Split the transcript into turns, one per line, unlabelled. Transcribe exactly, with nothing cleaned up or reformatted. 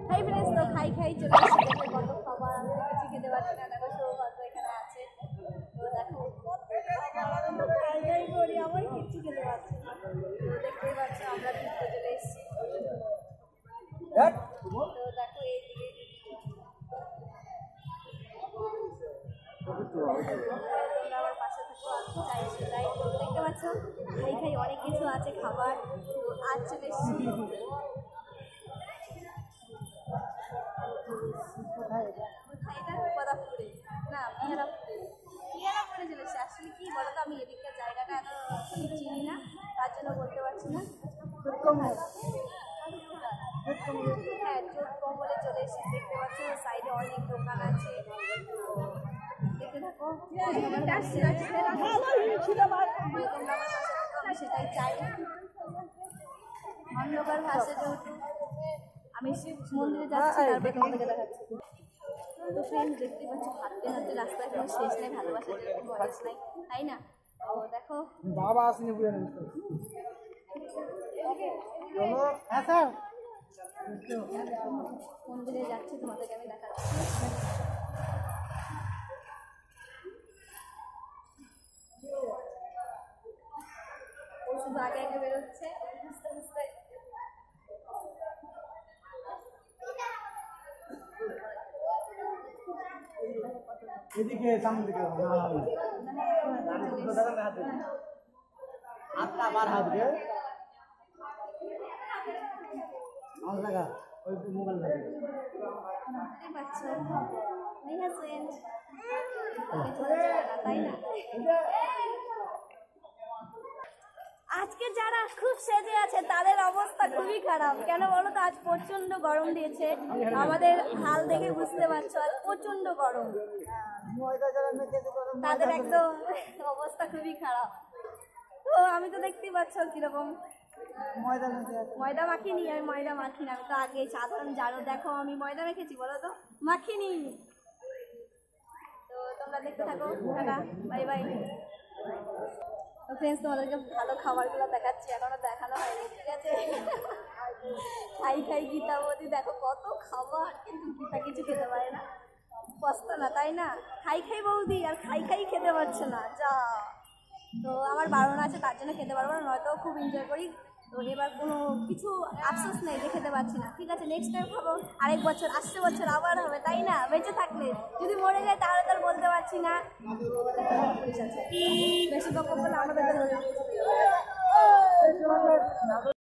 Hi friends, তো খাই খাই চলে এসেছি। দেখো কত খাবার, আমি তো কিছু খেতে পারছি না। দেখো সৌভাগ্য এখানে আছে, তো দেখো কত খাবার, আমি তো খাই খাই করি, আমার কিচ্ছু খেতে পারছি না। তো দেখতেই পাচ্ছ আমরা ঘুরতে চলে এসেছি। তো দেখো এইদিকে তোমরা আমার পাশে থাকো, আমি চাই সেটাই। দেখতে পাচ্ছ খাই খাই অনেক কিছু আছে খাবার, তো আজ চলে এসেছি পদাপুরে, না পিয়ারাপুরে, পিয়ারাপুরে চলে এসেছি। আসলে কি বলতো, আমি এদিককার জায়গাটা এত ঠিক চিনি না, তার জন্য বলতে পারছি না। হ্যাঁ, চোখ কমলে চলে এসেছি। দেখতে পাচ্ছ সাইডে অনেক দোকান আছে, দেখতে থাকো। আমি সেটাই চাই, অন্ধকার ভাষে যেহেতু আমি মন্দিরে যাচ্ছি, তারপরে তোমাদেরকে দেখাচ্ছি। তো ফ্রেন্ড দেখতে পাচ্ছ হাঁটতে হাঁটতে রাস্তায় কোনো শেষ নেই, ভালোবাসার কোনো বয়স নাই, তাই না? তো দেখো
বাবা আসেনি বুঝে
মন্দিরে যাচ্ছি, তোমাদেরকে আমি দেখাচ্ছি। ও শুধু আগে আগে বেরোচ্ছে, বুঝতে বুঝতে
এদিকে সামনে দিকে হাতটা আবার হাত দিয়ে আমার লাগা ওই মোবাইল লাগে
দেখতে পাচ্ছ মাই হাজবেন্ড, তাই না? আজকে যারা খুব সেজে আছে তাদের অবস্থা খুবই খারাপ। কেন বলো তো, আজ প্রচন্ড গরম দিয়েছে, আমাদের হাল দেখে বুঝতে পারছো, আজ প্রচন্ড গরম, তাদের একদম অবস্থা খুবই খারাপ। তো আমি তো দেখতেই পাচ্ছ কিরকম ময়দা মাখিনি, আমি ময়দা মাখি না, আমি তো আগে সাধারণ জানো। দেখো আমি ময়দা মেখেছি, বলো তো মাখিনি। তো তোমরা দেখতে থাকো, টাটা, বাই বাই। তো ফ্রেন্ডস, তোমাদেরকে ভালো খাবারগুলো দেখাচ্ছি, এখনো দেখানো হয়নি, ঠিক আছে? খাই খাই গীতা বৌদি, দেখো কত খাবার, কিন্তু গীতা কিছু খেতে পারে না, কষ্ট না, তাই না? খাই খাই বৌদি আর খাই খাই খেতে পারছে না, যা। তো আমার বারণ আছে, তার জন্য খেতে পারবো না, নয়তো খুব এনজয় করি। তো এবার কোনো কিছু আফসোস নেই যে খেতে পারছি না, ঠিক আছে? নেক্সট টাইম খাবো, আরেক বছর আসছে বছর আবার হবে, তাই না? বেঁচে থাকলে, যদি মরে যায় তাহলে তো আর বলতে পারছি না। বেশি বকবক করলে আমাদের